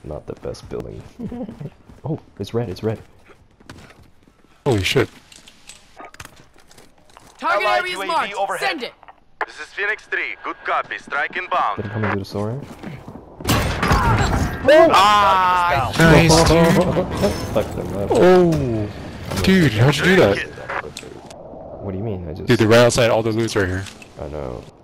not the best building. Oh, it's red, it's red. Holy shit. Target Allied area is UAV marked. overhead. Send it. This is Phoenix 3. Good copy. Strike inbound. Did it come into the Soaring? Ah! Nice, dude. Fuck them up. Oh. Dude, how'd you do that? What do you mean? I just... Dude, they're right outside all the loot's right here. I know.